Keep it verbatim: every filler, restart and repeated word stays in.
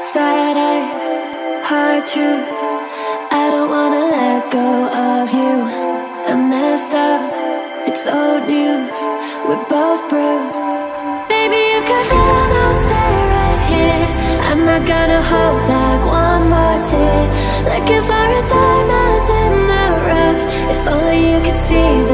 Sad eyes, hard truth, I don't wanna let go of you. I messed up, it's old news, we're both bruised. Baby, you could run, I'll stay right here. I'm not gonna hold back one more tear. Looking for a diamond in the rough. If only you could see